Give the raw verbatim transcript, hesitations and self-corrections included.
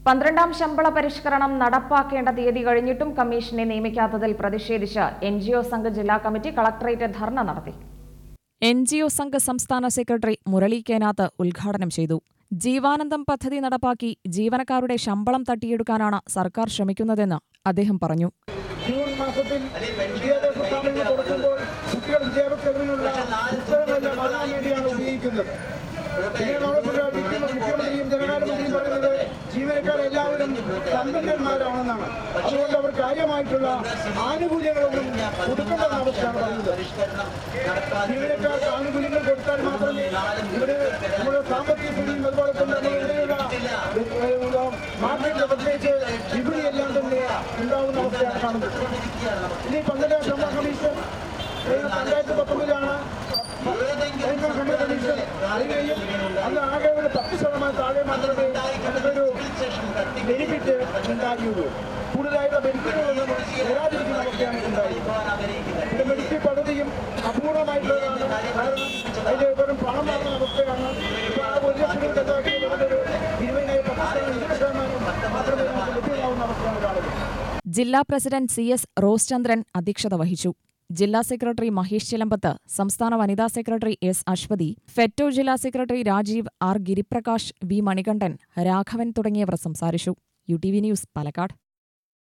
പന്ത്രണ്ടാം ശമ്പള പരിഷ്കരണം നടപ്പാക്കേണ്ട തീയതി കഴിഞ്ഞിട്ടും കമ്മീഷനെ നിയമിക്കാത്തതിൽ പ്രതിഷേധിച്ച് എൻ ജി ഒ സംഘ് ജില്ലാ കമ്മിറ്റി കളക്ടറേറ്റ് ധർണ നടത്തി. എൻ ജി ഒ സംഘ് സംസ്ഥാന സെക്രട്ടറി മുരളി കേനാത്ത് ഉദ്ഘാടനം ചെയ്തു. ജീവാനന്ദം പദ്ധതി നടപ്പാക്കി ജീവനക്കാരുടെ ശമ്പളം തട്ടിയെടുക്കാനാണ് സർക്കാർ ശ്രമിക്കുന്നതെന്ന് അദ്ദേഹം പറഞ്ഞു. ജൂൺ മാസത്തിൽ വിദ്യാഭ്യാസ സ്ഥാപനങ്ങൾ തുറക്കുമ്പോൾ കുട്ടികൾ വിദ്യാഭ്യാസത്തിനുള്ള പുസ്തകങ്ങളെല്ലാം വാങ്ങാൻ വേണ്ടിയാണ് ഉപയോഗിക്കുന്നത്. മുഖ്യമന്ത്രിയും ധനകാര്യമന്ത്രിയും പറയുന്നത് ജീവനക്കാരെല്ലാവരും സമ്പന്നന്മാരാണെന്നാണ്. അതുകൊണ്ട് അവർ കാര്യമായിട്ടുള്ള ആനുകൂല്യങ്ങളൊന്നും കൊടുക്കേണ്ടെന്ന അവസ്ഥയാണ് പറയുന്നത്. ജീവനക്കാർക്ക് ആനുകൂല്യങ്ങൾ കൊടുത്താൽ മാത്രമേ ഇവിടെ നമ്മുടെ സാമ്പത്തിക സ്ഥിതിയും അതുപോലെ തന്നെ ഇവിടെയുള്ള മാർക്കറ്റിലെ പ്രത്യേകിച്ച് വിപണിയെല്ലാം തന്നെ ഉണ്ടാവുന്ന അവസ്ഥയാണ് കാണുന്നത്. ഇനി പന്ത്രണ്ടാം ശമ്പള കമ്മീഷൻ രണ്ടായിരത്തി പത്തൊമ്പതിലാണ് ശമ്പള കമ്മീഷൻ അറിയുകയും അന്ന് ആകെ ഒരു പത്ത് ശതമാനം താഴെ മാത്രമേ നമുക്കൊരു ബെനിഫിറ്റ് ഉണ്ടാകുകയുള്ളൂ. കൂടുതലായിട്ടുള്ള ബെനിഫിറ്റുകളൊന്നും വരാതിരിക്കുന്ന അവസ്ഥയാണ് ഉണ്ടായിരിക്കുന്നത്. ഇത് മെഡിക്കൽ പദ്ധതിയും അപൂർവമായിട്ടുള്ളതാണ്. കാരണം അതിന്റെ വെറും പണം മാറുന്ന അവസ്ഥയാണ്. ഇപ്പോൾ ആ ഒരു ലക്ഷം രൂപ ചെലവാക്കിയ ഇരുപതിനായി പത്ത് ഇരുപത് ശതമാനം മാത്രമേ നമുക്ക് ലഭ്യമാവുന്ന അവസ്ഥയാണ് കാണുന്നത്. ജില്ലാ പ്രസിഡന്റ് സി എസ് റോസ്ചന്ദ്രൻ അധ്യക്ഷത വഹിച്ചു. ജില്ലാ സെക്രട്ടറി മഹേഷ് ചിലമ്പത്ത്, സംസ്ഥാന വനിതാ സെക്രട്ടറി എസ് അശ്വതി, ഫെറ്റോ ജില്ലാ secretary Rajeev, R Giriprakash, V Manikandan, Raghavan തുടങ്ങിയവർ സംസാരിച്ചു. U T V news Palakkad.